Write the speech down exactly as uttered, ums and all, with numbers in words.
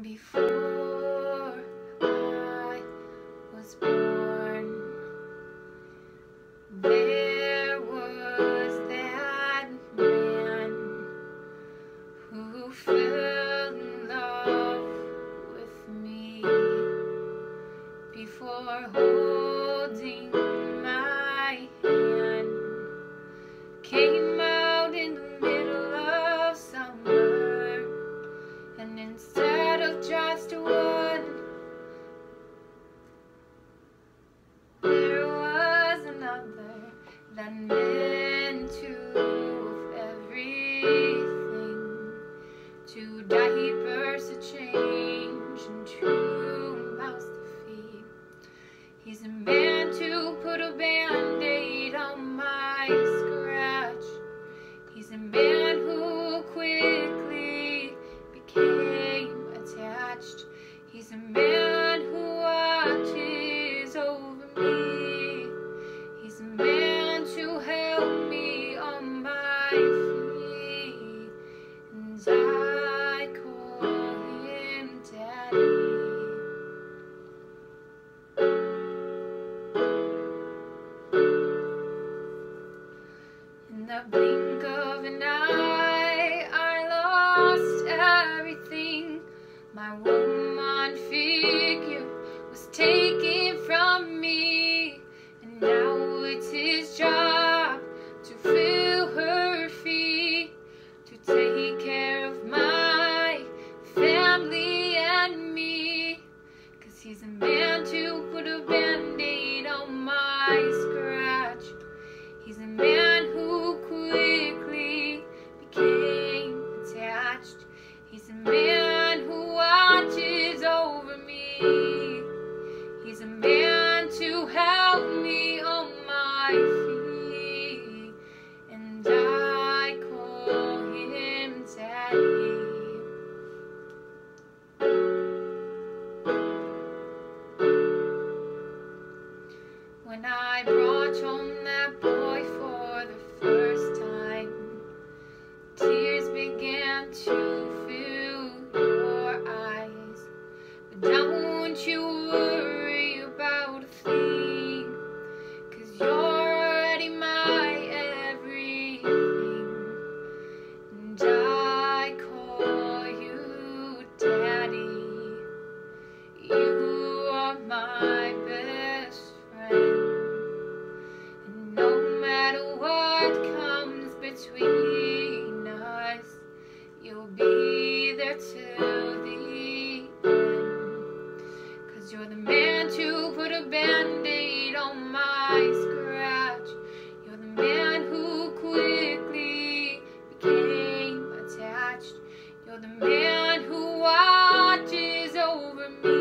Before I was born, there was that man who fell in love with me. Before holding my hand, came out in the middle of summer, and instead of just one, there was another that meant to of everything, two diapers to change and two mouths to feed. He's a man to put a band-aid on my scratch. He's a man who quickly became attached. He's a man who watches over me. He's a man to help me on my feet, and I call him Daddy. In the blink of an eye, I lost everything. My woman figure was taken from me, and now it's his job to fill her feet, to take care of my family and me. 'Cause he's a man to put a band-aid on my scratch. He's a man who quickly became attached. He's a man who watches over me. He's a man to help me on my feet, and I call him Daddy. When I brought home that boy for the first time, tears began to fill your eyes. But don't you worry about a thing, 'cause you're already my everything, and I call you Daddy. You are my best friend, and no matter what comes between us, you'll be there till the end. 'Cause you're the man to put a band-aid on my scratch. You're the man who quickly became attached. You're the man who watches over me.